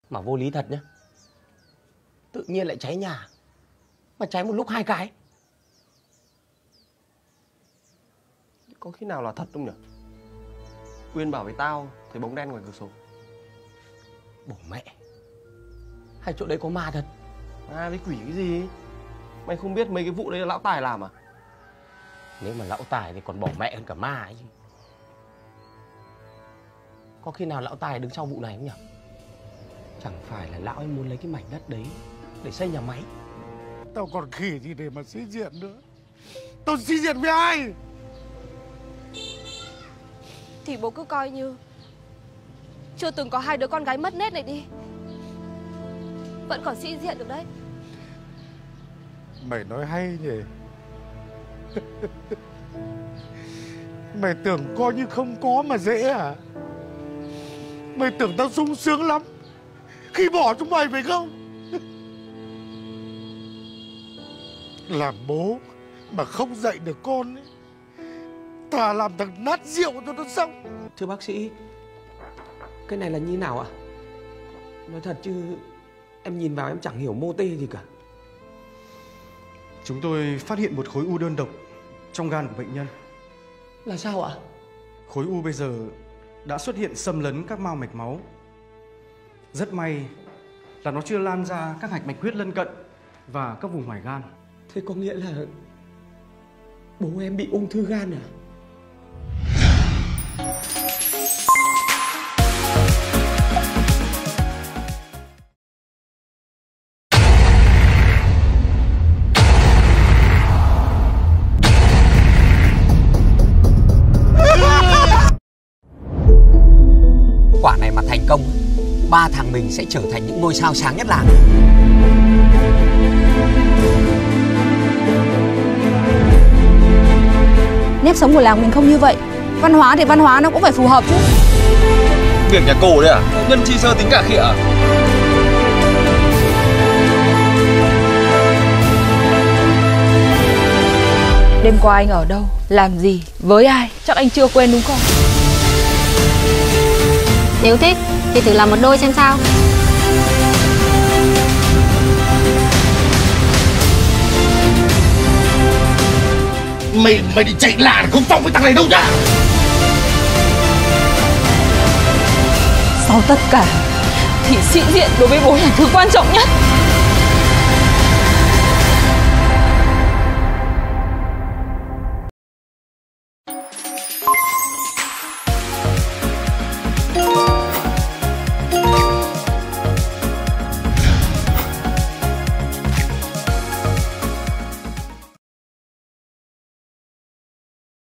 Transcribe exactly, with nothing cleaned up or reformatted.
Mà vô lý thật nhá. Tự nhiên lại cháy nhà. Mà cháy một lúc hai cái. Có khi nào là thật không nhỉ? Uyên bảo với tao thấy bóng đen ngoài cửa sổ. Bổ mẹ. Hay chỗ đấy có ma thật? À với quỷ cái gì? Mày không biết mấy cái vụ đấy là lão Tài làm à? Nếu mà lão Tài thì còn bỏ mẹ hơn cả ma ấy chứ. Có khi nào lão Tài đứng sau vụ này không nhỉ? Chẳng phải là lão ấy muốn lấy cái mảnh đất đấy để xây nhà máy. Tao còn khỉ gì để mà sĩ diện nữa. Tao sĩ diện với ai? Thì bố cứ coi như chưa từng có hai đứa con gái mất nết này đi. Vẫn còn sĩ diện được đấy. Mày nói hay nhỉ. Mày tưởng coi như không có mà dễ à? Mày tưởng tao sung sướng lắm khi bỏ chúng mày phải không? Làm bố mà không dạy được con ấy, thà làm thằng nát rượu cho nó xong. Thưa bác sĩ, cái này là như nào ạ? Nói thật chứ em nhìn vào em chẳng hiểu mô tê gì cả. Chúng tôi phát hiện một khối u đơn độc trong gan của bệnh nhân. Là sao ạ? Khối u bây giờ đã xuất hiện xâm lấn các mao mạch máu. Rất may là nó chưa lan ra các hạch mạch huyết lân cận và các vùng ngoài gan. Thế có nghĩa là bố em bị ung thư gan à? Quả này mà thành công, ba thằng mình sẽ trở thành những ngôi sao sáng nhất làng. Nếp sống của làng mình không như vậy. Văn hóa thì văn hóa nó cũng phải phù hợp chứ. Biển nhà cổ đấy à? Nhân chi sơ tính cả khịa à? Đêm qua anh ở đâu, làm gì, với ai, chắc anh chưa quên đúng không? Nếu thích thì thử làm một đôi xem sao. Mày mày đi chạy làng không xong với thằng này đâu nhá. Sau tất cả thì sĩ diện đối với bố là thứ quan trọng nhất.